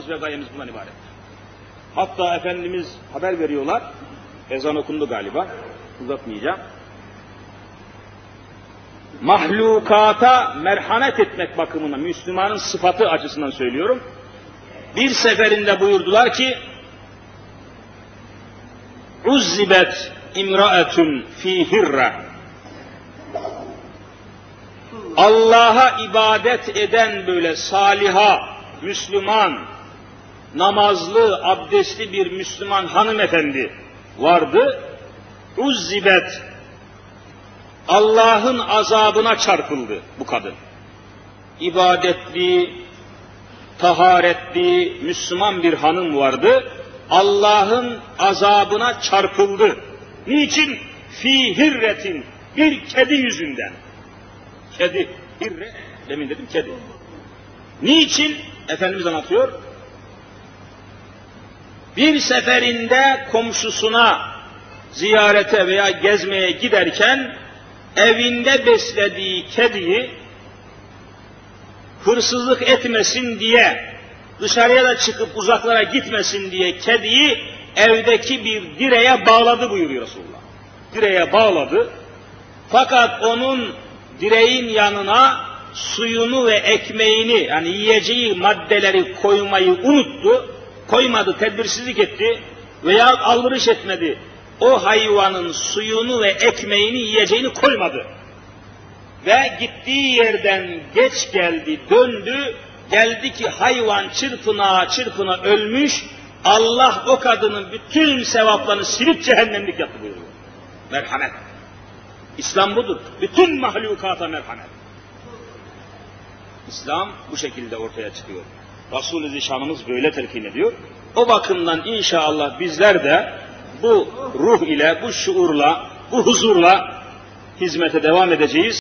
amacımız ve gayemiz bundan ibaret. Hatta Efendimiz haber veriyorlar, ezan okundu galiba, uzatmayacağım. Mahlukata merhamet etmek bakımından, Müslümanın sıfatı açısından söylüyorum. Bir seferinde buyurdular ki, uzzibet imraetun fi hirre. Allah'a ibadet eden böyle saliha, Müslüman, namazlı, abdestli bir Müslüman hanımefendi vardı. Uzzibet, Allah'ın azabına çarpıldı bu kadın. İbadetli, taharetli, Müslüman bir hanım vardı. Allah'ın azabına çarpıldı. Niçin? Fî hirretin, bir kedi yüzünden. Kedi, hirre, demin dedim kedi. Niçin? Efendimiz anlatıyor. Bir seferinde komşusuna ziyarete veya gezmeye giderken evinde beslediği kediyi hırsızlık etmesin diye, dışarıya da çıkıp uzaklara gitmesin diye kediyi evdeki bir direğe bağladı buyuruyor Resulullah. Direğe bağladı. Fakat onun direğin yanına suyunu ve ekmeğini, yani yiyeceği maddeleri koymayı unuttu. Koymadı, tedbirsizlik etti veya alvırış etmedi. O hayvanın suyunu ve ekmeğini, yiyeceğini koymadı. Ve gittiği yerden geç geldi, döndü, geldi ki hayvan çırpına çırpına ölmüş, Allah o kadının bütün sevaplarını silip cehennemlik yaptı buyuruyor. Merhamet. İslam budur. Bütün mahlukata merhamet. İslam bu şekilde ortaya çıkıyor. Resul-i Zişanımız böyle telkin ediyor. O bakımdan inşallah bizler de bu ruh ile, bu şuurla, bu huzurla hizmete devam edeceğiz.